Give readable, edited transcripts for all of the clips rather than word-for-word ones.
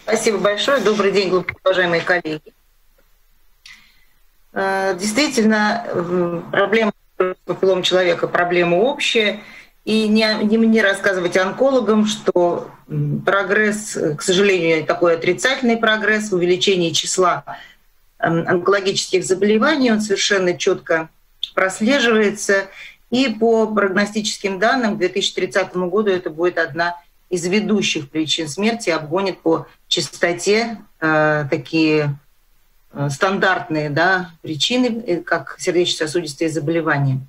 Спасибо большое. Добрый день, глубоко уважаемые коллеги. Действительно, проблема с папиллом человека — проблема общая. И не мне рассказывать онкологам, что прогресс, к сожалению, такой отрицательный прогресс в увеличении числа онкологических заболеваний, он совершенно четко прослеживается. И по прогностическим данным к 2030 году это будет одна из ведущих причин смерти, обгонит по частоте такие стандартные, да, причины, как сердечно-сосудистые заболевания.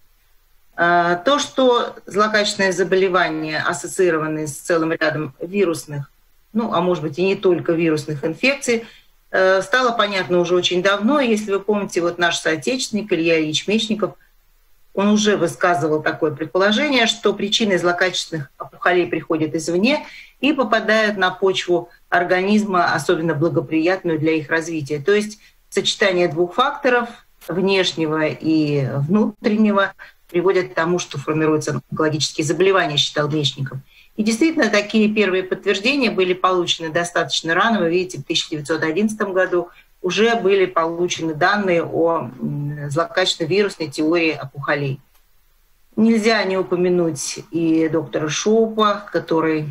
То, что злокачественные заболевания ассоциированы с целым рядом вирусных, ну, а может быть и не только вирусных инфекций, стало понятно уже очень давно. Если вы помните, вот наш соотечественник Илья Ильич Мечников, он уже высказывал такое предположение, что причины злокачественных опухолей приходят извне и попадают на почву организма, особенно благоприятную для их развития. То есть сочетание двух факторов, внешнего и внутреннего, приводит к тому, что формируются онкологические заболевания, считал Мечников. И действительно, такие первые подтверждения были получены достаточно рано. Вы видите, в 1911 году уже были получены данные о злокачественной вирусной теории опухолей. Нельзя не упомянуть и доктора Шоупа, который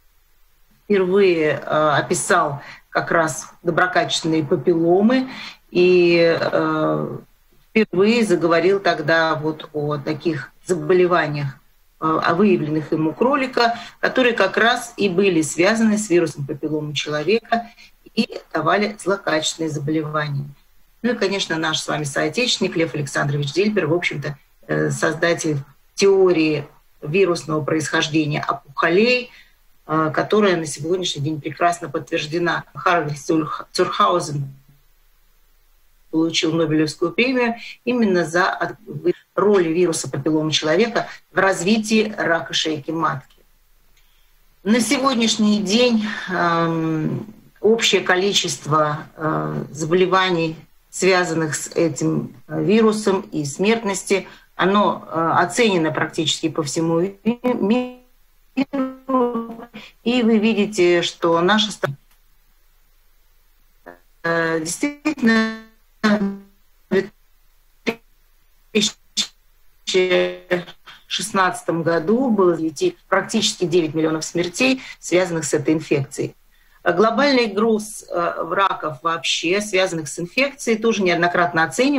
впервые описал как раз доброкачественные папилломы и впервые заговорил тогда вот о таких заболеваниях, о выявленных им у кролика, которые как раз и были связаны с вирусом папиллома человека и давали злокачественные заболевания. Ну и, конечно, наш с вами соотечественник Лев Александрович Дильбер, в общем-то, создатель теории вирусного происхождения опухолей, которая на сегодняшний день прекрасно подтверждена. Харальд Цюрхаузен получил Нобелевскую премию именно за роль вируса папиллома человека в развитии рака шейки матки. На сегодняшний день общее количество заболеваний, связанных с этим вирусом, и смертности, оно оценено практически по всему миру. И вы видите, что наша страна действительно в 2016 году было практически 9 миллионов смертей, связанных с этой инфекцией. Глобальный груз раков вообще, связанных с инфекцией, тоже неоднократно оценивается.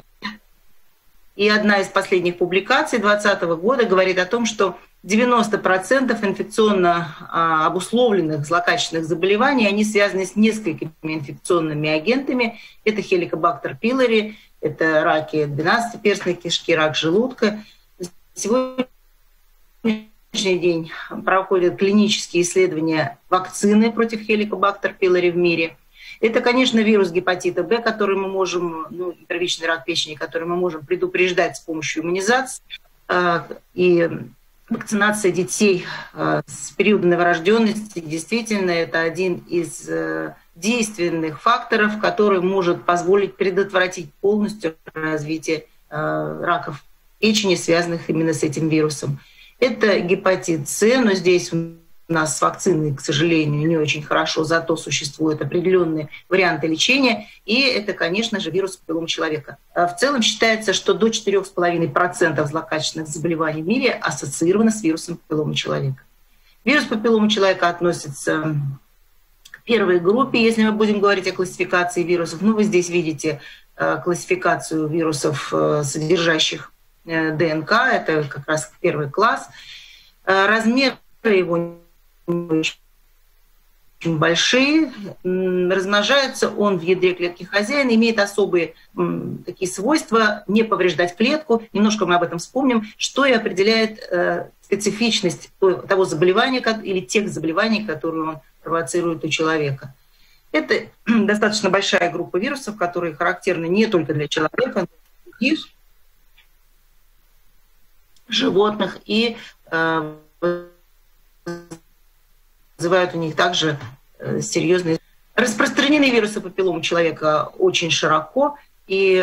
И одна из последних публикаций 2020 года говорит о том, что 90% инфекционно обусловленных злокачественных заболеваний, они связаны с несколькими инфекционными агентами. Это хеликобактер пилори, это раки 12-перстной кишки, рак желудка. Сегодня день проходят клинические исследования вакцины против хеликобактер пилори в мире. Это, конечно, вирус гепатита Б, который мы можем, первичный рак печени, который мы можем предупреждать с помощью иммунизации. И вакцинация детей с периода новорожденности действительно это один из действенных факторов, который может позволить предотвратить полностью развитие раков печени, связанных именно с этим вирусом. Это гепатит С, но здесь у нас с вакциной, к сожалению, не очень хорошо, зато существуют определенные варианты лечения. И это, конечно же, вирус папиллома человека. В целом считается, что до 4,5% злокачественных заболеваний в мире ассоциировано с вирусом папиллома человека. Вирус папиллома человека относится к первой группе, если мы будем говорить о классификации вирусов. Вы здесь видите классификацию вирусов, содержащих ДНК, это как раз первый класс. Размеры его очень большие, размножается он в ядре клетки хозяина, имеет особые такие свойства не повреждать клетку. Немножко мы об этом вспомним, что и определяет специфичность того заболевания или тех заболеваний, которые он провоцирует у человека. Это достаточно большая группа вирусов, которые характерны не только для человека, но и для других животных, и вызывают у них также серьезные... Распространены вирусы папиллома человека очень широко, и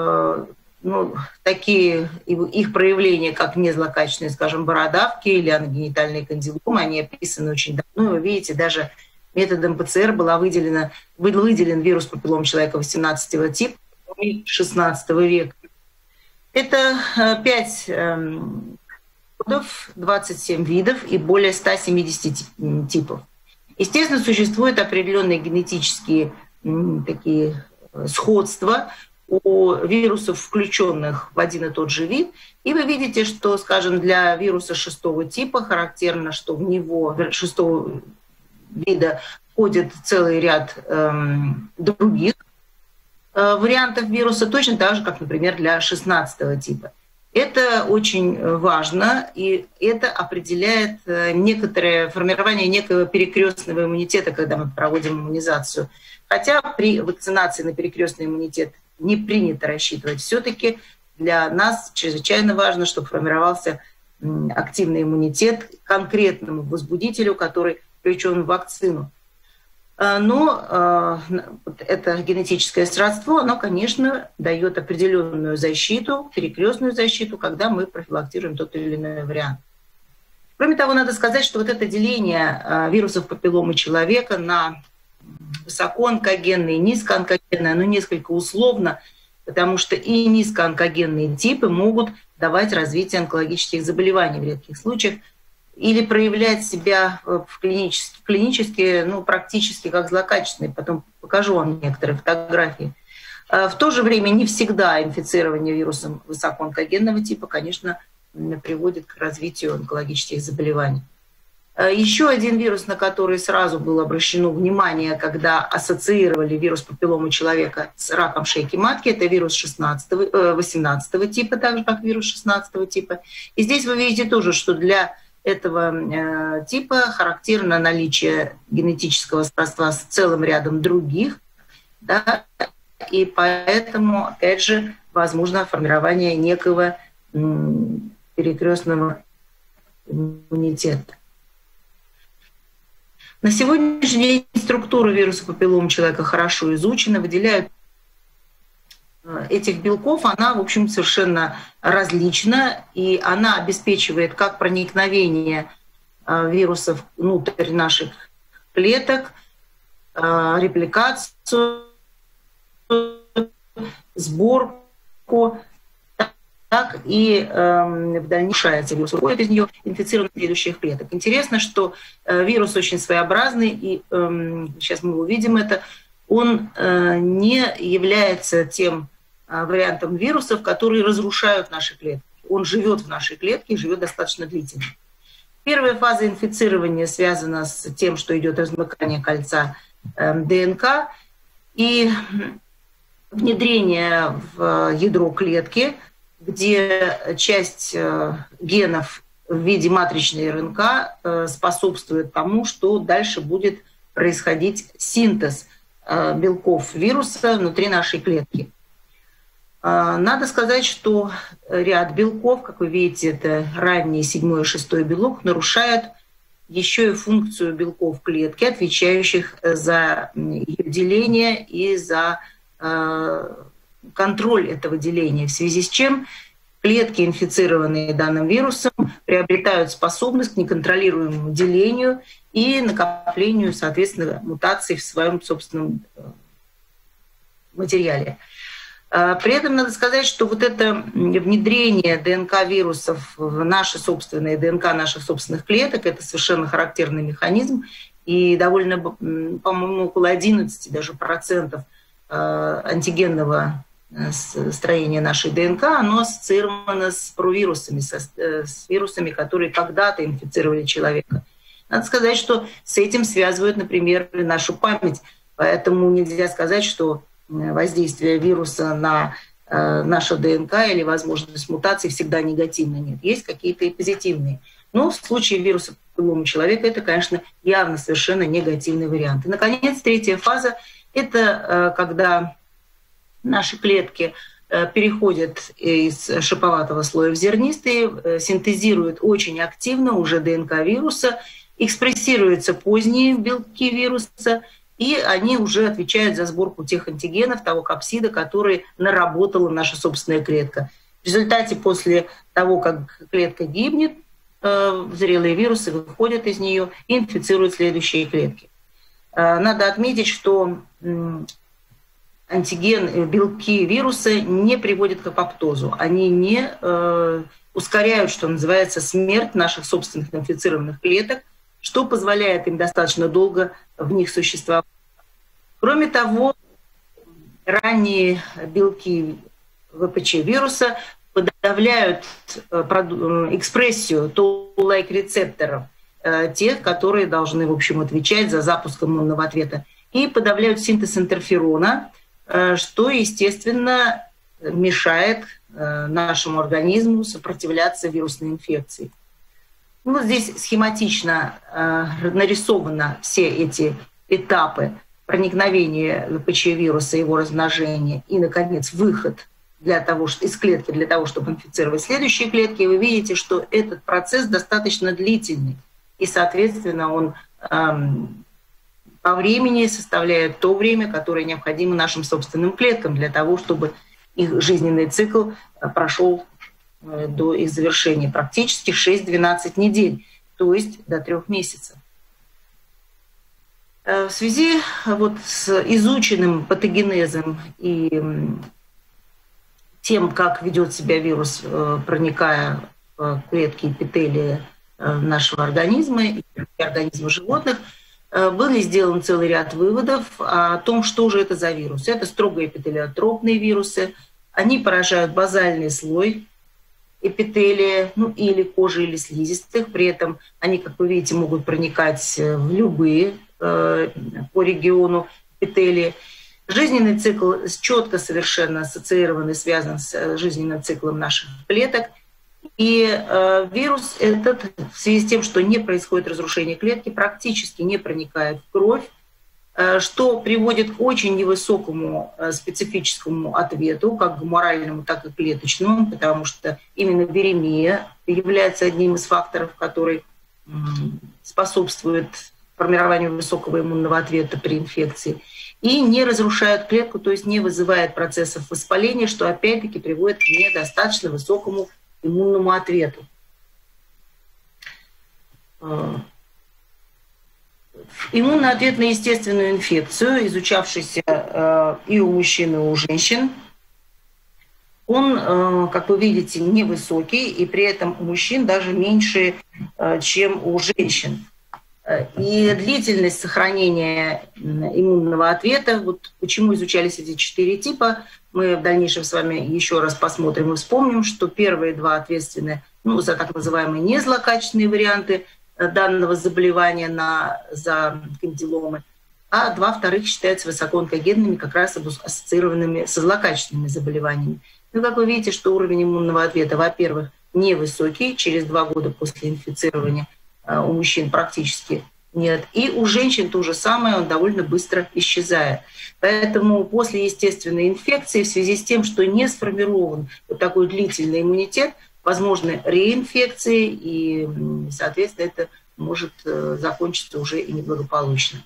такие их проявления, как незлокачественные, скажем, бородавки или аногенитальные кандиломы, они описаны очень давно. Вы видите, даже методом ПЦР был выделен вирус папиллом человека 18-го типа XVI века. Это 5 кодов, 27 видов и более 170 типов. Естественно, существуют определенные генетические такие сходства у вирусов, включенных в один и тот же вид. И вы видите, что, скажем, для вируса 6-го типа характерно, что в него 6-го вида входит целый ряд других вариантов вируса, точно так же, как, например, для 16-го типа. Это очень важно, и это определяет некоторое формирование некого перекрестного иммунитета, когда мы проводим иммунизацию. Хотя при вакцинации на перекрестный иммунитет не принято рассчитывать. Все-таки для нас чрезвычайно важно, чтобы формировался активный иммунитет к конкретному возбудителю, который включен в вакцину. Но это генетическое сродство, оно, конечно, дает определенную защиту, перекрестную защиту, когда мы профилактируем тот или иной вариант. Кроме того, надо сказать, что вот это деление вирусов папилломы человека на высокоонкогенные и низкоонкогенные, оно несколько условно, потому что и низкоонкогенные типы могут давать развитие онкологических заболеваний в редких случаях или проявлять себя клинически, практически как злокачественные. Потом покажу вам некоторые фотографии. В то же время не всегда инфицирование вирусом высокоонкогенного типа, конечно, приводит к развитию онкологических заболеваний. Еще один вирус, на который сразу было обращено внимание, когда ассоциировали вирус папилломы человека с раком шейки матки, это вирус 18-го типа, так же как вирус 16-го типа. И здесь вы видите тоже, что для этого типа характерно наличие генетического сродства с целым рядом других, да, и поэтому, опять же, возможно формирование некого перекрестного иммунитета. На сегодняшний день структура вируса папилломы человека хорошо изучена, выделяют этих белков, она, в общем, совершенно различна, и она обеспечивает как проникновение вирусов внутрь наших клеток, репликацию, сборку, так и в дальнейшем вирус уходит из нее, инфицирует следующих клеток. Интересно, что вирус очень своеобразный, и сейчас мы увидим это, он не является тем вариантом вирусов, которые разрушают наши клетки. Он живет в нашей клетке и живет достаточно длительно. Первая фаза инфицирования связана с тем, что идет размыкание кольца ДНК и внедрение в ядро клетки, где часть генов в виде матричной РНК способствует тому, что дальше будет происходить синтез белков вируса внутри нашей клетки. Надо сказать, что ряд белков, как вы видите, это ранний 7-й и 6-й белок, нарушают еще и функцию белков клетки, отвечающих за ее деление и за контроль этого деления, в связи с чем клетки, инфицированные данным вирусом, приобретают способность к неконтролируемому делению и накоплению, соответственно, мутаций в своем собственном материале. При этом надо сказать, что вот это внедрение ДНК вирусов в наши собственные ДНК наших собственных клеток, это совершенно характерный механизм, и довольно, по-моему, около 11 даже процентов антигенного строения нашей ДНК, оно ассоциировано с провирусами, с вирусами, которые когда-то инфицировали человека. Надо сказать, что с этим связывают, например, нашу память. Поэтому нельзя сказать, что воздействие вируса на нашу ДНК или возможность мутаций всегда негативно. Нет, есть какие-то и позитивные. Но в случае вируса папилломы человека это, конечно, явно совершенно негативный вариант. И, наконец, третья фаза – это когда наши клетки переходят из шиповатого слоя в зернистые, синтезируют очень активно уже ДНК вируса, экспрессируются поздние белки вируса, и они уже отвечают за сборку тех антигенов, того капсида, который наработала наша собственная клетка. В результате, после того, как клетка гибнет, зрелые вирусы выходят из нее и инфицируют следующие клетки. Надо отметить, что антиген, белки вируса не приводят к апоптозу. Они не ускоряют, что называется, смерть наших собственных инфицированных клеток, что позволяет им достаточно долго в них существовать. Кроме того, ранние белки ВПЧ вируса подавляют экспрессию Toll-like рецепторов, тех, которые должны, в общем, отвечать за запуск иммунного ответа, и подавляют синтез интерферона, что, естественно, мешает нашему организму сопротивляться вирусной инфекции. Вот здесь схематично нарисованы все эти этапы проникновения ВПЧ вируса, его размножения и, наконец, выход из клетки для того, чтобы инфицировать следующие клетки. И вы видите, что этот процесс достаточно длительный. И, соответственно, он по времени составляет то время, которое необходимо нашим собственным клеткам для того, чтобы их жизненный цикл прошел до их завершения практически 6-12 недель, то есть до 3 месяцев. В связи с изученным патогенезом и тем, как ведет себя вирус, проникая в клетки эпителия нашего организма и организма животных, был сделан целый ряд выводов о том, что же это за вирусы. Это строго эпителиотропные вирусы. Они поражают базальный слой эпителия, или кожи, или слизистых. При этом они, как вы видите, могут проникать в любые по региону эпителия. Жизненный цикл четко совершенно ассоциирован и связан с жизненным циклом наших клеток. И вирус этот, в связи с тем, что не происходит разрушение клетки, практически не проникает в кровь, что приводит к очень невысокому специфическому ответу, как гуморальному, так и клеточному, потому что именно виремия является одним из факторов, который способствует формированию высокого иммунного ответа при инфекции, и не разрушает клетку, то есть не вызывает процессов воспаления, что опять-таки приводит к недостаточно высокому иммунному ответу. Иммунный ответ на естественную инфекцию, изучавшийся и у мужчин, и у женщин, он, как вы видите, невысокий, и при этом у мужчин даже меньше, чем у женщин. И длительность сохранения иммунного ответа, почему изучались эти 4 типа, мы в дальнейшем с вами еще раз посмотрим и вспомним, что первые 2 ответственны за так называемые незлокачественные варианты данного заболевания за кандиломы, а 2 вторых считаются высокоонкогенными, как раз ассоциированными со злокачественными заболеваниями. Как вы видите, что уровень иммунного ответа, во-первых, невысокий, через 2 года после инфицирования у мужчин практически нет. И у женщин то же самое, он довольно быстро исчезает. Поэтому после естественной инфекции, в связи с тем, что не сформирован такой длительный иммунитет, возможны реинфекции, и, соответственно, это может закончиться уже и неблагополучно.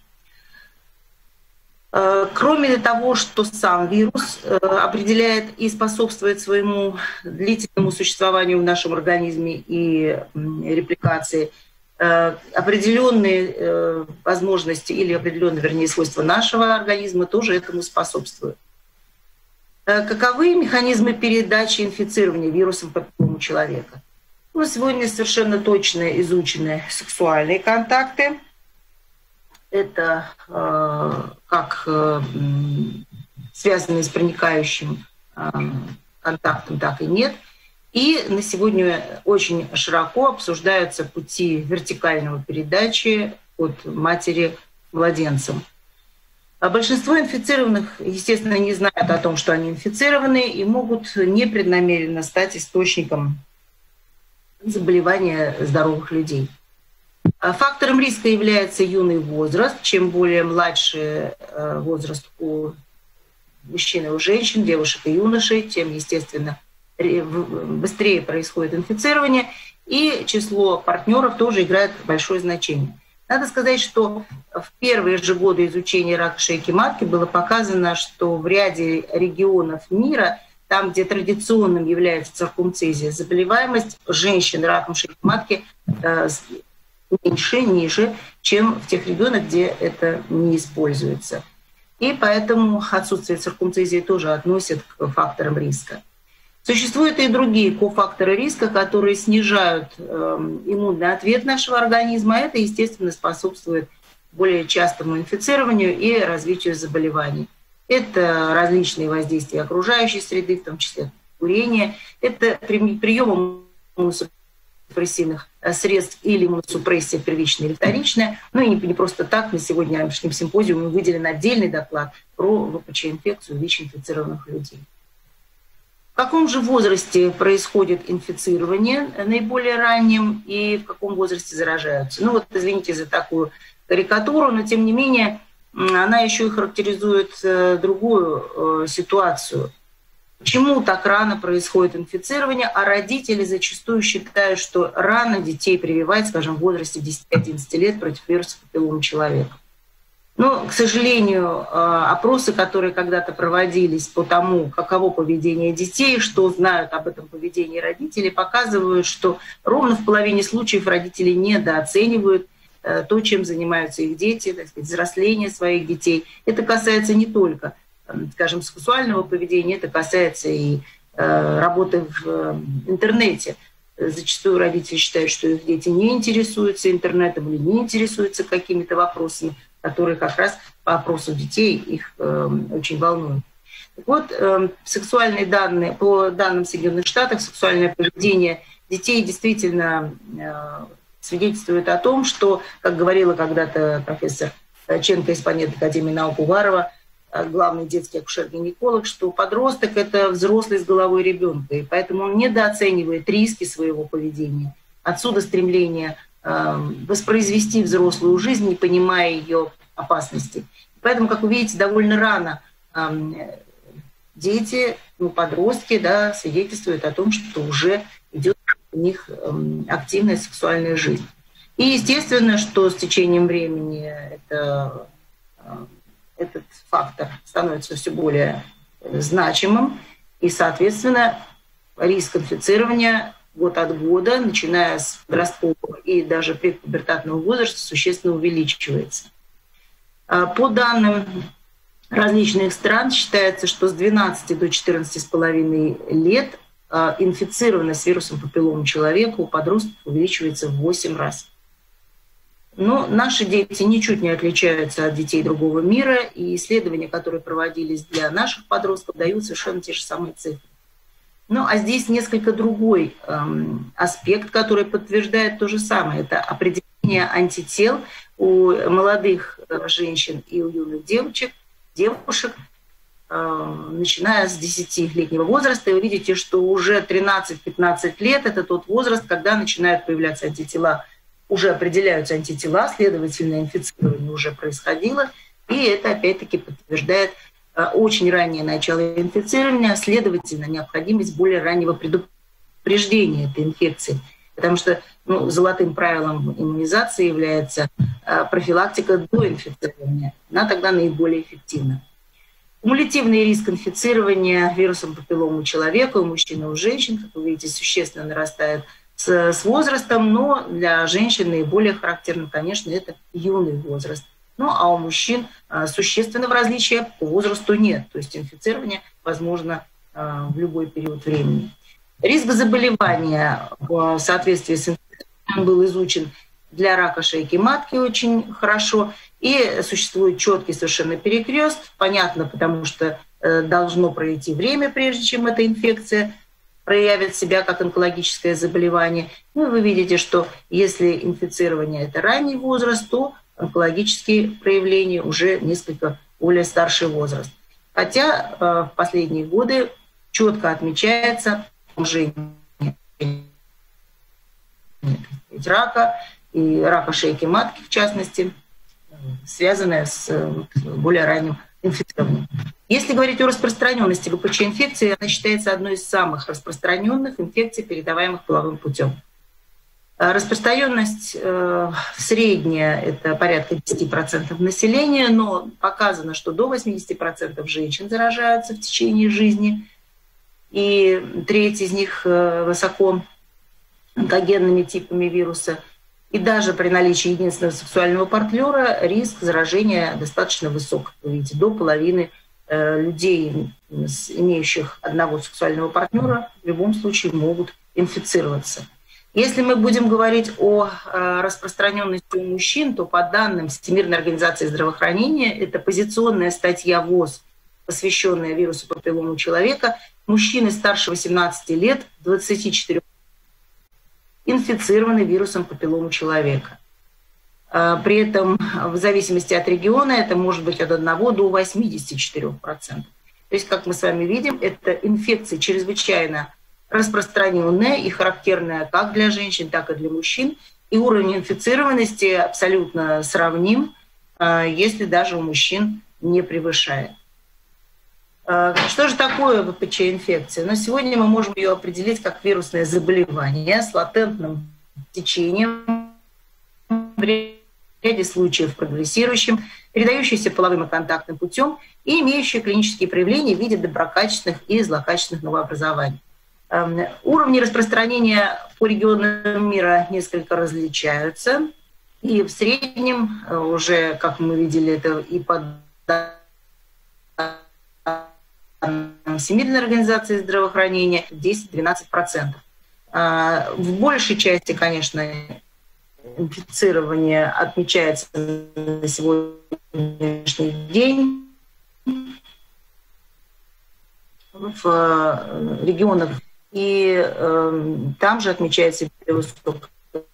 Кроме того, что сам вирус определяет и способствует своему длительному существованию в нашем организме и репликации, определенные возможности или определенные, вернее, свойства нашего организма тоже этому способствуют. Каковы механизмы передачи инфицирования вирусом папиллому человека? Сегодня совершенно точно изучены сексуальные контакты. Это как связанные с проникающим контактом, так и нет. И на сегодня очень широко обсуждаются пути вертикального передачи от матери младенцам. А большинство инфицированных, естественно, не знают о том, что они инфицированы, и могут непреднамеренно стать источником заболевания здоровых людей. Фактором риска является юный возраст. Чем более младший возраст у мужчин и у женщин, девушек и юношей, тем, естественно, быстрее происходит инфицирование, и число партнеров тоже играет большое значение. Надо сказать, что в первые же годы изучения рака шейки матки было показано, что в ряде регионов мира, там, где традиционным является циркумцизия, заболеваемость женщин раком шейки матки меньше, ниже, чем в тех регионах, где это не используется. И поэтому отсутствие циркумцизии тоже относят к факторам риска. Существуют и другие кофакторы риска, которые снижают иммунный ответ нашего организма. Это, естественно, способствует более частому инфицированию и развитию заболеваний. Это различные воздействия окружающей среды, в том числе курение. Это прием иммуносупрессивных средств или иммуносупрессия первичная или вторичная. Ну и не просто так, на сегодняшнем симпозиуме выделен отдельный доклад про ВПЧ-инфекцию ВИЧ-инфицированных людей. В каком же возрасте происходит инфицирование наиболее ранним и в каком возрасте заражаются? Ну вот, извините за такую карикатуру, но тем не менее она еще и характеризует другую ситуацию. Почему так рано происходит инфицирование, а родители зачастую считают, что рано детей прививать, скажем, в возрасте 10-11 лет против вируса папиллома человека. Но, к сожалению, опросы, которые когда-то проводились по тому, каково поведение детей, что знают об этом поведении родителей, показывают, что ровно в половине случаев родители недооценивают то, чем занимаются их дети, так сказать, взросление своих детей. Это касается не только, скажем, сексуального поведения, это касается и работы в интернете. Зачастую родители считают, что их дети не интересуются интернетом или не интересуются какими-то вопросами, которые как раз по опросу детей их очень волнуют. Так вот, сексуальные данные, по данным Соединенных Штатов, сексуальное поведение детей действительно свидетельствует о том, что, как говорила когда-то профессор Ченко из планеты Академии наук Уварова, главный детский акушер-гинеколог, что подросток — это взрослый с головой ребенка, и поэтому он недооценивает риски своего поведения. Отсюда стремление воспроизвести взрослую жизнь, не понимая ее опасностей. Поэтому, как вы видите, довольно рано дети, подростки, да, свидетельствуют о том, что уже идет у них активная сексуальная жизнь. И естественно, что с течением времени этот фактор становится все более значимым, и, соответственно, риск инфицирования год от года, начиная с подросткового и даже предпубертатного возраста, существенно увеличивается. По данным различных стран считается, что с 12 до 14,5 лет инфицированность вирусом папиллома человека у подростков увеличивается в 8 раз. Но наши дети ничуть не отличаются от детей другого мира, и исследования, которые проводились для наших подростков, дают совершенно те же самые цифры. Ну, а здесь несколько другой аспект, который подтверждает то же самое. Это определение антител у молодых женщин и у юных девушек, начиная с 10-летнего возраста. И вы видите, что уже 13-15 лет — это тот возраст, когда начинают появляться антитела, уже определяются антитела, следовательно, инфицирование уже происходило. И это, опять-таки, подтверждает очень раннее начало инфицирования, а следовательно, необходимость более раннего предупреждения этой инфекции. Потому что золотым правилом иммунизации является профилактика до инфицирования. Она тогда наиболее эффективна. Кумулятивный риск инфицирования вирусом папиллома у человека, у мужчин и у женщин, как вы видите, существенно нарастает с возрастом, но для женщин наиболее характерным, конечно, это юный возраст. Ну а у мужчин существенного различия по возрасту нет. То есть инфицирование возможно в любой период времени. Риск заболевания в соответствии с инфекцией был изучен для рака шейки матки очень хорошо. И существует четкий совершенно перекрест. Понятно, потому что должно пройти время, прежде чем эта инфекция проявит себя как онкологическое заболевание. Ну, вы видите, что если инфицирование — это ранний возраст, то онкологические проявления уже несколько более старший возраст. Хотя в последние годы четко отмечается снижение рака и рака шейки матки, в частности, связанное с более ранним инфицированием. Если говорить о распространенности ВПЧ-инфекции, она считается одной из самых распространенных инфекций, передаваемых половым путем. Распространенность средняя — это порядка 10% населения, но показано, что до 80% женщин заражаются в течение жизни, и треть из них высоко онкогенными типами вируса. И даже при наличии единственного сексуального партнера риск заражения достаточно высок. Вы видите, до половины людей, имеющих одного сексуального партнера, в любом случае могут инфицироваться. Если мы будем говорить о распространенности у мужчин, то по данным Всемирной организации здравоохранения, это позиционная статья ВОЗ, посвященная вирусу папилломы человека, мужчины старше 18 лет, 24 инфицированы вирусом папилломы человека. При этом в зависимости от региона это может быть от 1 до 84%. То есть, как мы с вами видим, это инфекция чрезвычайно распространенная и характерная как для женщин, так и для мужчин. И уровень инфицированности абсолютно сравним, если даже у мужчин не превышает. Что же такое ВПЧ-инфекция? Но сегодня мы можем ее определить как вирусное заболевание с латентным течением, в ряде случаев прогрессирующим, передающийся половым и контактным путем и имеющий клинические проявления в виде доброкачественных и злокачественных новообразований. Уровни распространения по регионам мира несколько различаются. И в среднем уже, как мы видели, это и по Всемирной организации здравоохранения 10-12%. В большей части, конечно, инфицирование отмечается на сегодняшний день в регионах, и там же отмечается высокая.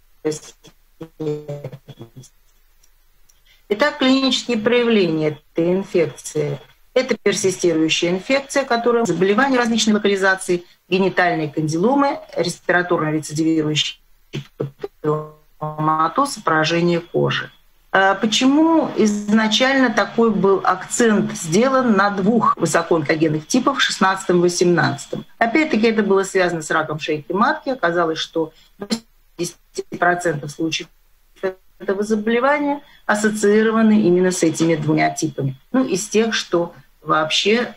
Итак, клинические проявления этой инфекции. Это персистирующая инфекция, которая заболевания различной локализации, генитальные кандиломы, респираторно-рецидивирующий папилломатоз, поражение кожи. Почему изначально такой был акцент сделан на 2 высокоонкогенных типах, 16-18? Опять-таки это было связано с раком шейки матки. Оказалось, что 10% случаев этого заболевания ассоциированы именно с этими 2 типами. Ну, из тех, что вообще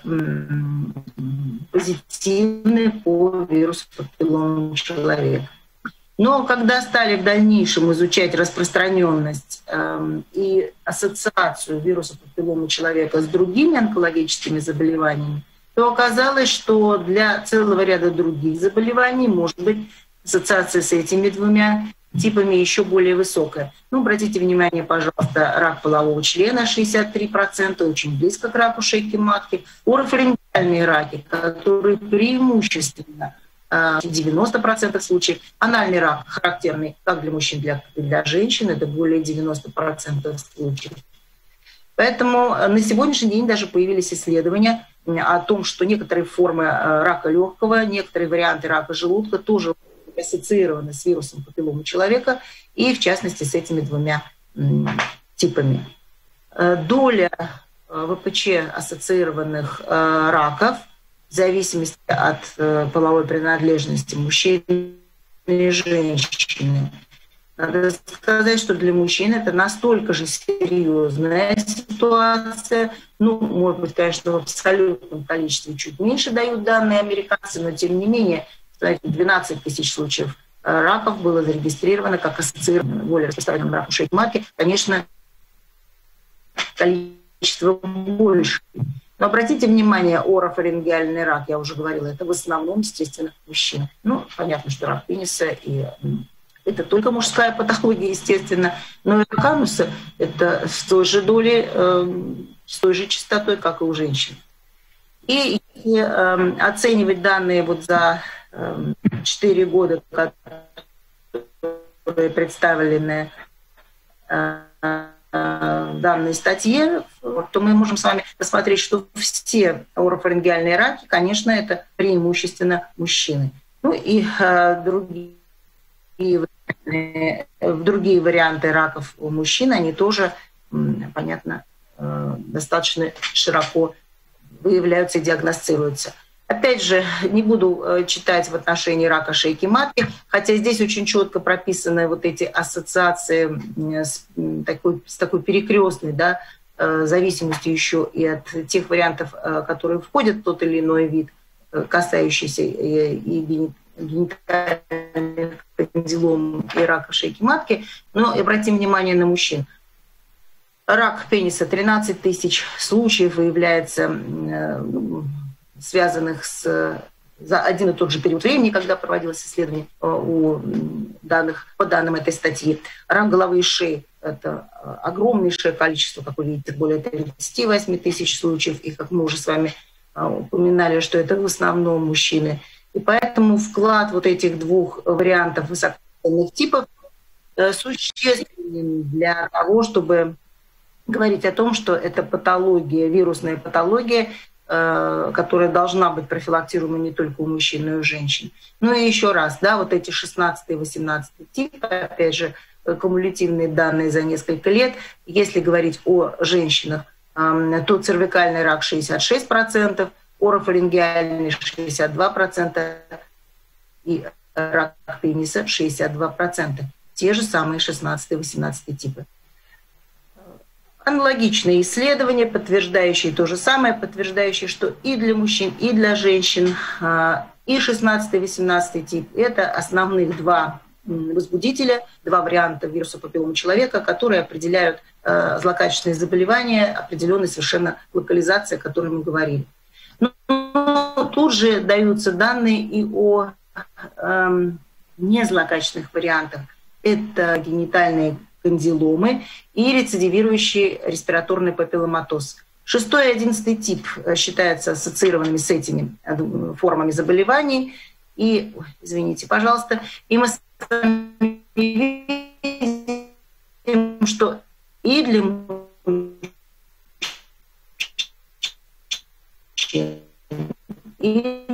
позитивны по вирусу папилломы человека. Но когда стали в дальнейшем изучать распространенность и ассоциацию вируса папилломы человека с другими онкологическими заболеваниями, то оказалось, что для целого ряда других заболеваний может быть ассоциация с этими 2 типами еще более высокая. Ну, обратите внимание, пожалуйста, рак полового члена 63%, очень близко к раку шейки матки, орофарингеальные раки, которые преимущественно 90% случаев, анальный рак характерный как для мужчин, так и для женщин, это более 90% случаев. Поэтому на сегодняшний день даже появились исследования о том, что некоторые формы рака легкого, некоторые варианты рака желудка тоже ассоциированы с вирусом папилломы человека, и в частности с этими 2 типами. Доля ВПЧ-ассоциированных раков в зависимости от половой принадлежности мужчин и женщин. Надо сказать, что для мужчин это настолько же серьезная ситуация. Ну, может быть, конечно, в абсолютном количестве чуть меньше дают данные американцы, но тем не менее 12 тысяч случаев раков было зарегистрировано как ассоциированным более распространенным раком шейки матки. Конечно, количество больше. Но обратите внимание, орофарингеальный рак, я уже говорила, это в основном, естественно, мужчины. Ну, понятно, что рак пениса, и это только мужская патология, естественно, но и рак ануса — это с той же долей, с той же частотой, как и у женщин. И оценивать данные вот за 4 года, которые представлены в данной статье, то мы можем с вами посмотреть, что все орофарингеальные раки, конечно, это преимущественно мужчины. Ну и другие варианты раков у мужчин, они тоже, понятно, достаточно широко выявляются и диагностируются. Опять же, не буду читать в отношении рака шейки матки, хотя здесь очень четко прописаны вот эти ассоциации с такой перекрестной, да, зависимостью еще и от тех вариантов, которые входят в тот или иной вид, касающийся и генитальных кандилом и рака шейки матки. Но обратим внимание на мужчин. Рак пениса 13 тысяч случаев выявляется, связанных за один и тот же период времени, когда проводилось исследование по данным этой статьи. Рак головы и шеи – это огромнейшее количество, как вы видите, более 38 тысяч случаев. И как мы уже с вами упоминали, что это в основном мужчины. И поэтому вклад вот этих двух вариантов высокоинфекционных типов существенен для того, чтобы говорить о том, что это патология, вирусная патология, которая должна быть профилактируема не только у мужчин, но и у женщин. Ну и еще раз, да, вот эти 16 и 18 типы, опять же, кумулятивные данные за несколько лет. Если говорить о женщинах, то цервикальный рак 66%, орофарингеальный 62% и рак пениса 62%. Те же самые 16 и 18 типы. Аналогичные исследования, подтверждающие то же самое, подтверждающие, что и для мужчин, и для женщин, и 16 и 18 тип – это основных два возбудителя, два варианта вируса папиллома человека, которые определяют злокачественные заболевания, определенной совершенно локализации, о которой мы говорили. Но тут же даются данные и о незлокачественных вариантах. Это генитальные кандиломы и рецидивирующий респираторный папилломатоз. 6 и 11 тип считаются ассоциированными с этими формами заболеваний. И, извините, пожалуйста, и мы с вами видим, что и для мужчин, и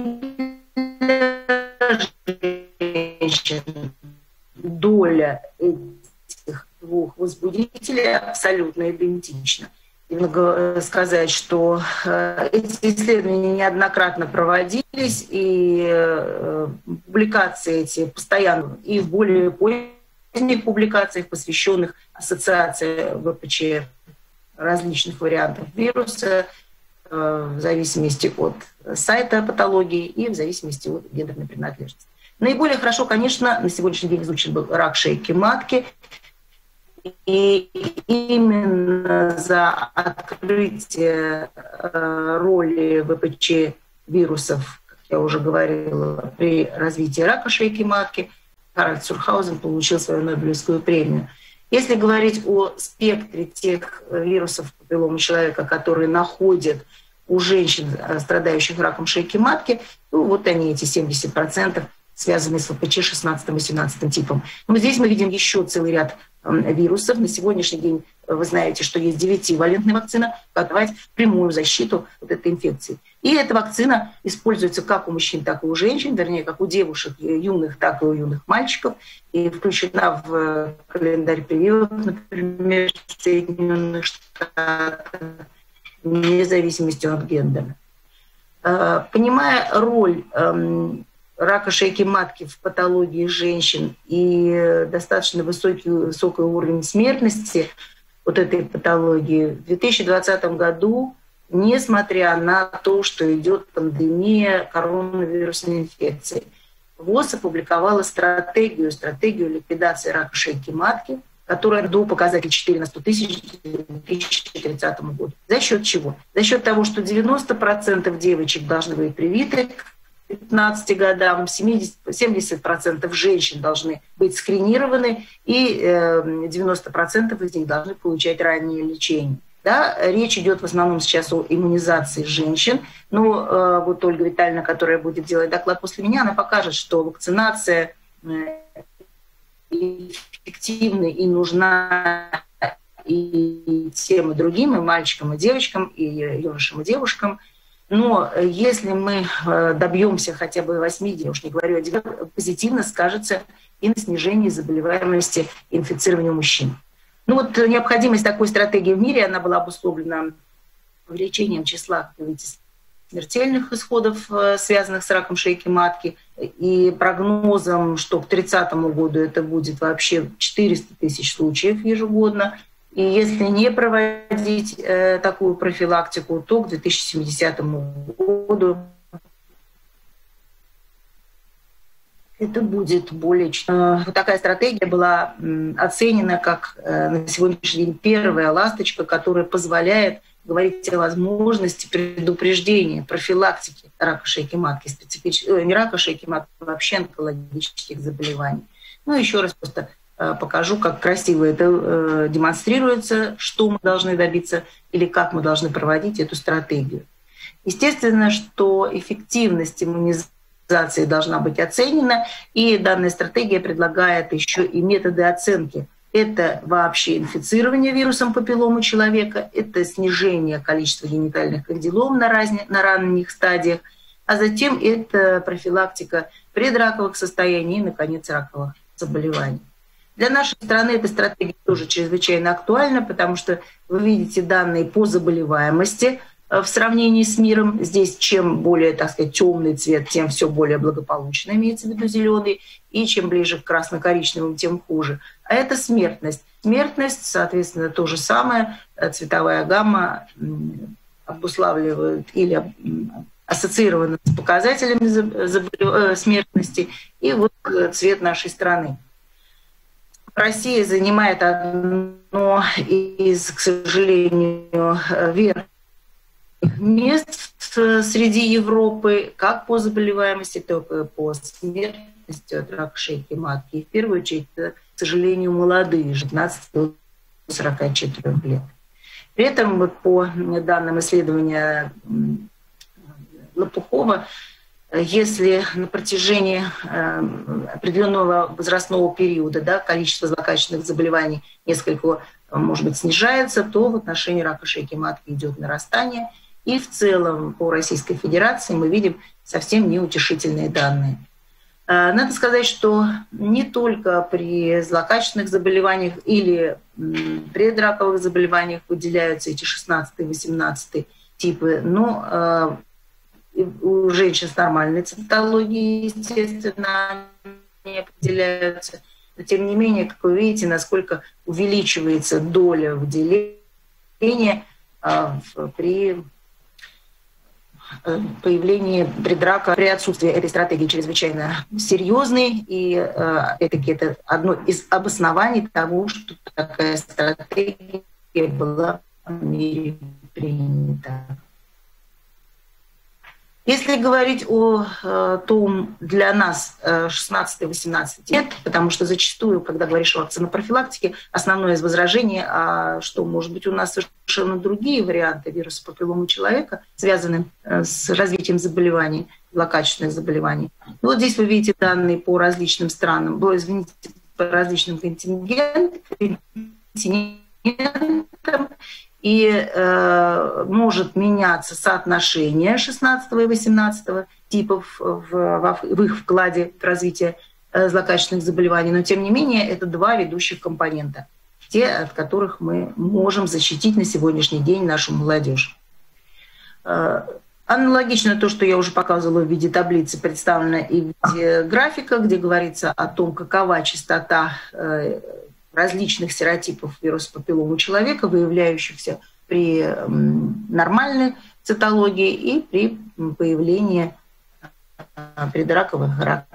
для женщин доля этих двух возбудителей абсолютно идентична. И надо сказать, что эти исследования неоднократно проводились, и публикации эти постоянно и в более поздних публикациях, посвященных ассоциации ВПЧ различных вариантов вируса, в зависимости от сайта патологии и в зависимости от гендерной принадлежности. Наиболее хорошо, конечно, на сегодняшний день изучен был рак шейки матки. И именно за открытие роли ВПЧ вирусов, как я уже говорила, при развитии рака шейки матки, Харальд Цурхаузен получил свою Нобелевскую премию. Если говорить о спектре тех вирусов папиллома человека, которые находят у женщин, страдающих раком шейки матки, ну вот они, эти 70%, связанные с ВПЧ 16-18 типом. Но здесь мы видим еще целый ряд вирусов. На сегодняшний день вы знаете, что есть 9-валентная вакцина, которая давать прямую защиту от этой инфекции. И эта вакцина используется как у мужчин, так и у женщин, вернее, как у девушек юных, так и у юных мальчиков, и включена в календарь прививок, например, в Соединенных Штатах, вне зависимости от гендера. Понимая роль рака шейки матки в патологии женщин и достаточно высокий уровень смертности вот этой патологии, в 2020 году, несмотря на то, что идет пандемия коронавирусной инфекции, ВОЗ опубликовала стратегию ликвидации рака шейки матки, которая до показателя 4 на 100 тысяч к 2030 году. За счет чего? За счет того, что 90% девочек должны быть привиты к 15 годам, 70% женщин должны быть скринированы, и 90% из них должны получать раннее лечение. Да, речь идет в основном сейчас о иммунизации женщин. Но вот Ольга Витальевна, которая будет делать доклад после меня, она покажет, что вакцинация эффективна и нужна и тем, и другим, и мальчикам, и девочкам, и юношам, и девушкам. Но если мы добьемся хотя бы 8, я уж не говорю о 9, позитивно скажется и на снижении заболеваемости инфицирования мужчин. Ну вот необходимость такой стратегии в мире, она была обусловлена увеличением числа смертельных исходов, связанных с раком шейки матки, и прогнозом, что к 30 году это будет вообще 400 тысяч случаев ежегодно. И если не проводить такую профилактику, то к 2070 году это будет более... Вот такая стратегия была оценена как на сегодняшний день первая ласточка, которая позволяет говорить о возможности предупреждения, профилактики рака шейки матки, не рака шейки матки, а вообще онкологических заболеваний. Ну, еще раз просто покажу, как красиво это демонстрируется, что мы должны добиться или как мы должны проводить эту стратегию. Естественно, что эффективность иммунизации должна быть оценена, и данная стратегия предлагает еще и методы оценки. Это вообще инфицирование вирусом папилломы человека, это снижение количества генитальных кандидом на ранних стадиях, а затем это профилактика предраковых состояний и, наконец, раковых заболеваний. Для нашей страны эта стратегия тоже чрезвычайно актуальна, потому что вы видите данные по заболеваемости в сравнении с миром. Здесь чем более, так сказать, темный цвет, тем все более благополучно, имеется в виду зеленый, и чем ближе к красно-коричневым, тем хуже. А это смертность. Смертность, соответственно, то же самое, цветовая гамма обуславливает или ассоциирована с показателями смертности, и вот цвет нашей страны. Россия занимает одно из, к сожалению, верхних мест среди Европы, как по заболеваемости, так и по смертности от рака шейки матки. И в первую очередь, это, к сожалению, молодые, 15-44 лет. При этом вот по данным исследования Лопухова, если на протяжении определенного возрастного периода, да, количество злокачественных заболеваний несколько, может быть, снижается, то в отношении рака шейки матки идет нарастание. И в целом по Российской Федерации мы видим совсем неутешительные данные. Надо сказать, что не только при злокачественных заболеваниях или предраковых заболеваниях выделяются эти 16 и 18 типы, но у женщин с нормальной цитологией, естественно, не определяются. Но тем не менее, как вы видите, насколько увеличивается доля выделения при появлении предрака, при отсутствии этой стратегии чрезвычайно серьезной. И это одно из обоснований того, что такая стратегия была в мире принята. Если говорить о том, для нас 16-18 лет, потому что зачастую, когда говоришь о вакцинопрофилактике, основное из возражений, что, может быть, у нас совершенно другие варианты вируса папилломы человека, связанные с развитием заболеваний, злокачественных заболеваний. И вот здесь вы видите данные по различным странам, по различным континентам, и может меняться соотношение 16 и 18 типов в их вкладе в развитие злокачественных заболеваний. Но тем не менее это два ведущих компонента, те, от которых мы можем защитить на сегодняшний день нашу молодежь. Аналогично то, что я уже показывала в виде таблицы, представлено и в виде графика, где говорится о том, какова частота различных серотипов вируса папилломы человека, выявляющихся при нормальной цитологии и при появлении предраковых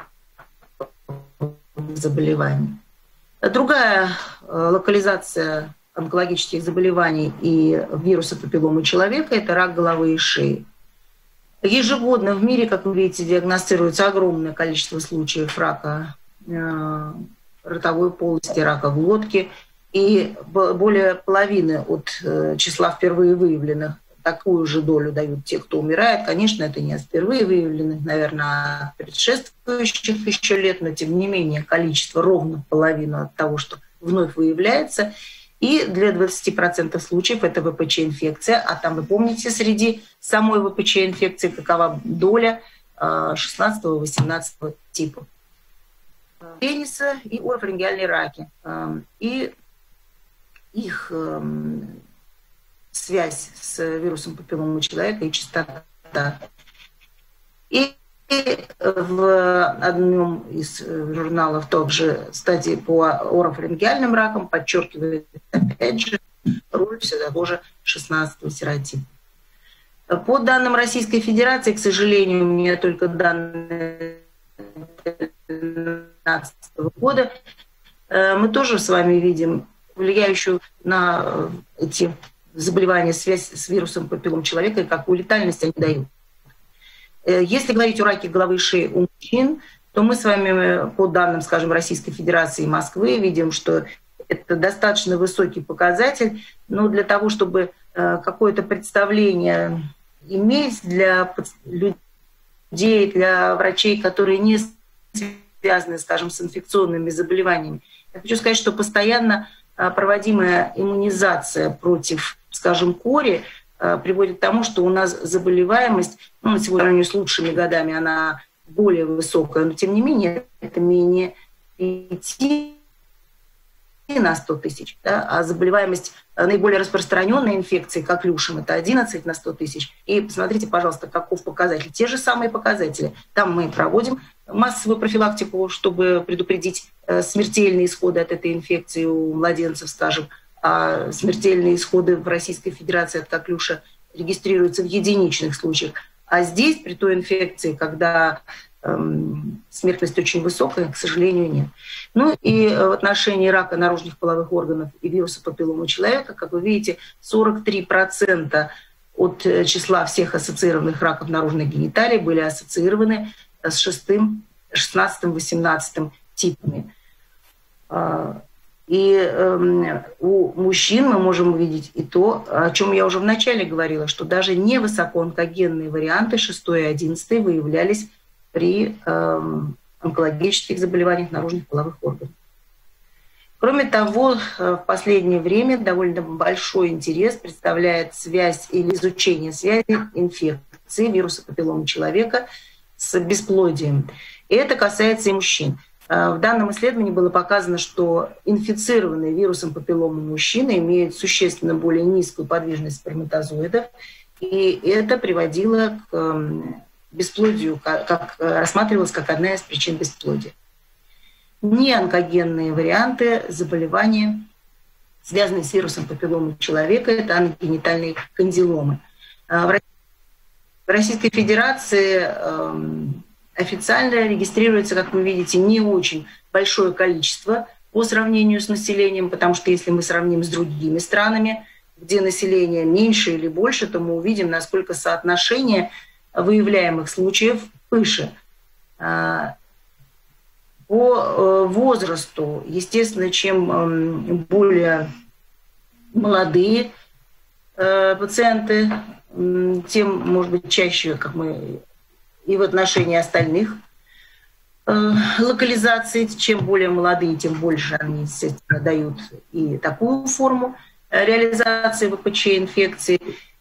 заболеваний. Другая локализация онкологических заболеваний и вируса папилломы человека – это рак головы и шеи. Ежегодно в мире, как вы видите, диагностируется огромное количество случаев рака ротовой полости, рака глотки, и более половины от числа впервые выявленных такую же долю дают те, кто умирает. Конечно, это не от впервые выявленных, наверное, а от предшествующих еще лет, но тем не менее количество ровно половину от того, что вновь выявляется. И для 20% случаев это ВПЧ-инфекция, а там, вы помните, среди самой ВПЧ-инфекции какова доля 16-18 типа. Пениса и орофарингеальные раки. И их связь с вирусом папилломы человека и частота. И в одном из журналов также статьи по орофарингеальным ракам подчеркивает, опять же, роль все того же 16-го серотипа. По данным Российской Федерации, к сожалению, у меня только данные 2012 года, мы тоже с вами видим влияющую на эти заболевания связь с вирусом папиллом человека и какую летальность они дают. Если говорить о раке головы и шеи у мужчин, то мы с вами по данным, скажем, Российской Федерации и Москвы видим, что это достаточно высокий показатель, но для того, чтобы какое-то представление иметь для людей, для врачей, которые не связаны, скажем, с инфекционными заболеваниями, я хочу сказать, что постоянно проводимая иммунизация против, скажем, кори приводит к тому, что у нас заболеваемость, на сегодня с лучшими годами она более высокая, но тем не менее это менее 5 на 100 тысяч, да, а заболеваемость наиболее распространенной инфекции, как люшем, это 11 на 100 тысяч. И посмотрите, пожалуйста, каков показатель. Те же самые показатели. Там мы проводим массовую профилактику, чтобы предупредить смертельные исходы от этой инфекции у младенцев, скажем. А смертельные исходы в Российской Федерации от коклюша регистрируются в единичных случаях. А здесь, при той инфекции, когда смертность очень высокая, к сожалению, нет. Ну и в отношении рака наружных половых органов и вируса папиллома человека, как вы видите, 43% от числа всех ассоциированных раков наружных гениталий были ассоциированы с 16, 18 типами. И у мужчин мы можем увидеть и то, о чем я уже вначале говорила, что даже невысокоонкогенные варианты 6 и 11 выявлялись при онкологических заболеваниях наружных половых органов. Кроме того, в последнее время довольно большой интерес представляет связь или изучение связи инфекции вируса папиллома человека с бесплодием. И это касается и мужчин. В данном исследовании было показано, что инфицированные вирусом папиллома мужчины имеют существенно более низкую подвижность сперматозоидов, и это приводило к бесплодию, как рассматривалось как одна из причин бесплодия. Неонкогенные варианты заболевания, связанные с вирусом папиллома человека, это ангогенитальные кандиломы. В Российской Федерации официально регистрируется, как вы видите, не очень большое количество по сравнению с населением, потому что если мы сравним с другими странами, где население меньше или больше, то мы увидим, насколько соотношение выявляемых случаев выше. По возрасту, естественно, чем более молодые пациенты, тем, может быть, чаще, как мы и в отношении остальных локализаций, чем более молодые, тем больше они, естественно, дают и такую форму реализации ВПЧ-инфекции.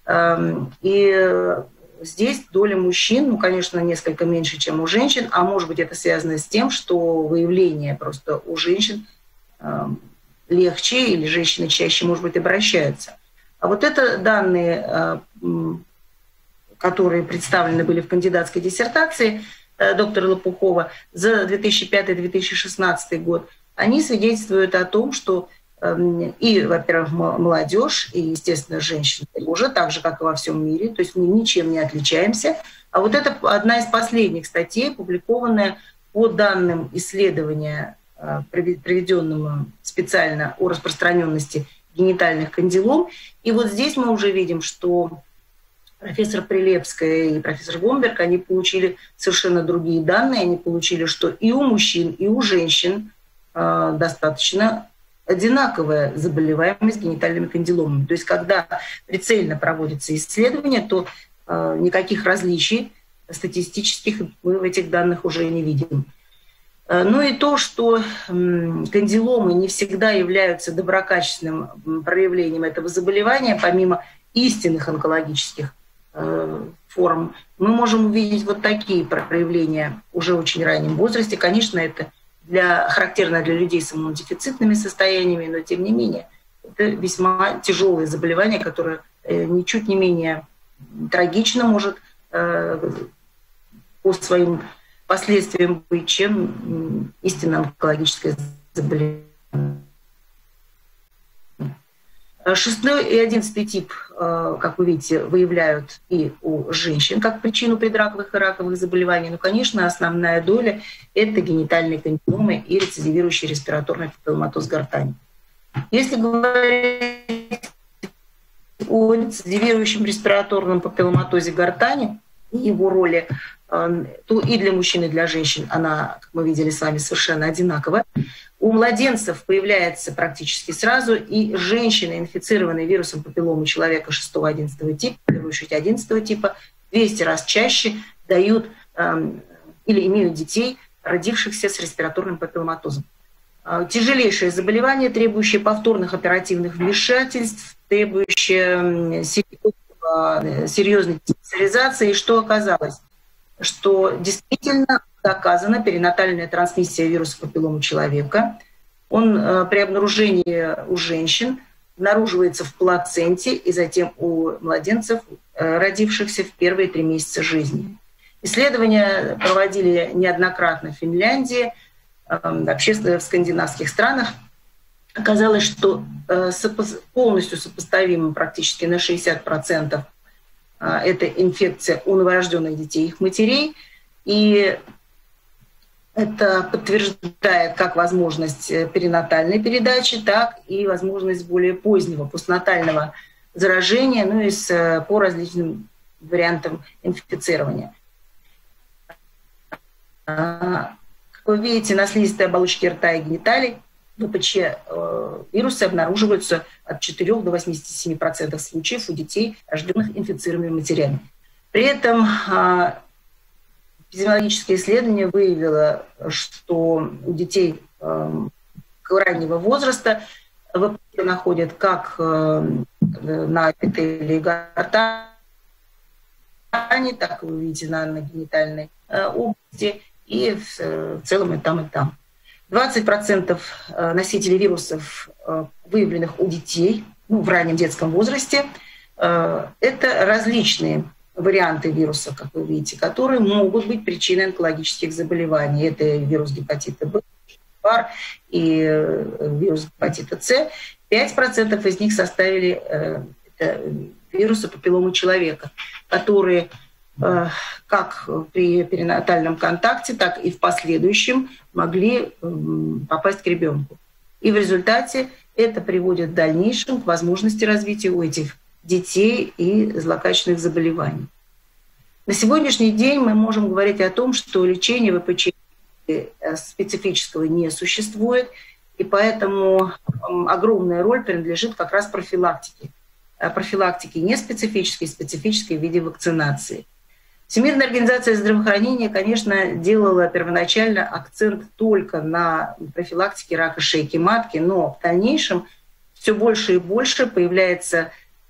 И здесь доля мужчин, конечно, несколько меньше, чем у женщин, а может быть это связано с тем, что выявление просто у женщин легче, или женщины чаще, может быть, обращаются. А вот это данные, которые представлены были в кандидатской диссертации доктора Лопухова за 2005-2016 год, они свидетельствуют о том, что и, во-первых, молодежь, и, естественно, женщины уже так же, как и во всем мире, то есть мы ничем не отличаемся. А вот это одна из последних статей, опубликованная по данным исследования, проведенному специально о распространенности генитальных кандилом. И вот здесь мы уже видим, что профессор Прилепская и профессор Гомберг, они получили совершенно другие данные. Они получили, что и у мужчин, и у женщин достаточно одинаковая заболеваемость генитальными кандиломами. То есть когда прицельно проводится исследование, то никаких различий статистических мы в этих данных уже не видим. Ну и то, что кандиломы не всегда являются доброкачественным проявлением этого заболевания, помимо истинных онкологических форм, мы можем увидеть вот такие проявления уже в очень раннем возрасте. Конечно, это характерно для людей с иммунодефицитными состояниями, но тем не менее это весьма тяжелое заболевание, которое ничуть не менее трагично может по своим последствиям быть, чем истинно онкологическое заболевание. 6 и 11 тип, как вы видите, выявляют и у женщин как причину предраковых и раковых заболеваний. Но, конечно, основная доля – это генитальные кандидомы и рецидивирующий респираторный папилломатоз гортани. Если говорить о рецидивирующем респираторном папилломатозе гортани и его роли, то и для мужчин, и для женщин она, как мы видели с вами, совершенно одинаковая. У младенцев появляется практически сразу, и женщины, инфицированные вирусом папилломы человека 6-11 типа, в первую очередь 11 типа, 200 раз чаще дают или имеют детей, родившихся с респираторным папилломатозом. Тяжелейшее заболевание, требующее повторных оперативных вмешательств, требующее серьезной специализации. И что оказалось? Что действительно доказана перинатальная трансмиссия вируса папилломы человека. Он при обнаружении у женщин обнаруживается в плаценте и затем у младенцев, родившихся в первые 3 месяца жизни. Исследования проводили неоднократно в Финляндии, вообще в скандинавских странах. Оказалось, что полностью сопоставимо практически на 60% эта инфекция у новорожденных детей и их матерей. И это подтверждает как возможность перинатальной передачи, так и возможность более позднего постнатального заражения, ну и по различным вариантам инфицирования. Как вы видите, на слизистой оболочке рта и гениталий ВПЧ вирусы обнаруживаются от 4 до 87% случаев у детей, рожденных инфицированными матерями. При этом эпидемиологическое исследование выявило, что у детей раннего возраста ВПЧ находят как на эпителии гортани, так вы видите на генитальной области, и в целом и там, и там. 20% носителей вирусов, выявленных у детей в раннем детском возрасте, это различные варианты вируса, как вы видите, которые могут быть причиной онкологических заболеваний. Это вирус гепатита Б, ВАР и вирус гепатита С. 5% из них составили вирусы папилломы человека, которые как при перинатальном контакте, так и в последующем могли попасть к ребенку. И в результате это приводит в дальнейшем к возможности развития у этих детей и злокачественных заболеваний. На сегодняшний день мы можем говорить о том, что лечения ВПЧ специфического не существует, и поэтому огромная роль принадлежит как раз профилактике. Профилактике не специфической, специфической в виде вакцинации. Всемирная организация здравоохранения, конечно, делала первоначально акцент только на профилактике рака шейки матки, но в дальнейшем все больше и больше появляется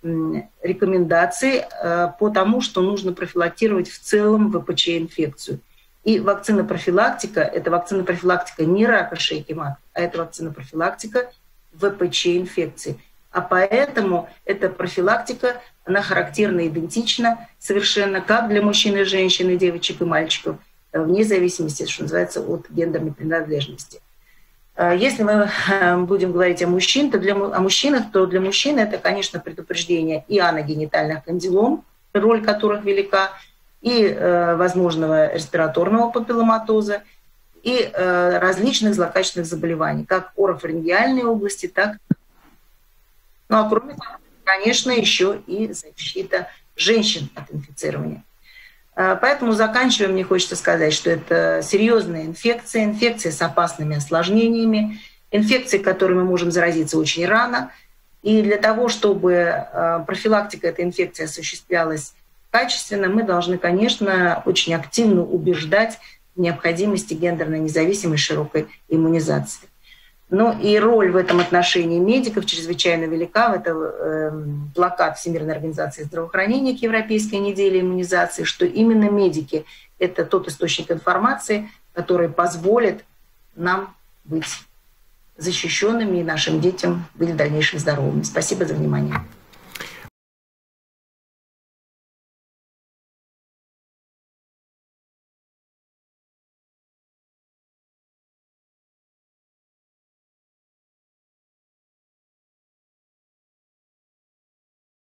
рекомендаций по тому, что нужно профилактировать в целом ВПЧ-инфекцию. И вакцина-профилактика — это вакцина-профилактика не рака шейки матки, а это вакцина-профилактика ВПЧ-инфекции. А поэтому эта профилактика, она характерна, идентична совершенно как для мужчин и женщин, и девочек и мальчиков, вне зависимости, что называется, от гендерной принадлежности. Если мы будем говорить о мужчинах, то для мужчин это, конечно, предупреждение и аногенитальных кандилом, роль которых велика, и возможного респираторного папилломатоза, и различных злокачественных заболеваний, как орофарингеальной области, так и... Ну а кроме того, конечно, еще и защита женщин от инфицирования. Поэтому, заканчивая, мне хочется сказать, что это серьезная инфекция, инфекция с опасными осложнениями, инфекция, которой мы можем заразиться очень рано. И для того, чтобы профилактика этой инфекции осуществлялась качественно, мы должны, конечно, очень активно убеждать в необходимости гендерно независимой широкой иммунизации. Но и роль в этом отношении медиков чрезвычайно велика. Это плакат Всемирной организации здравоохранения к Европейской неделе иммунизации, что именно медики — это тот источник информации, который позволит нам быть защищенными и нашим детям быть в дальнейшем здоровыми. Спасибо за внимание.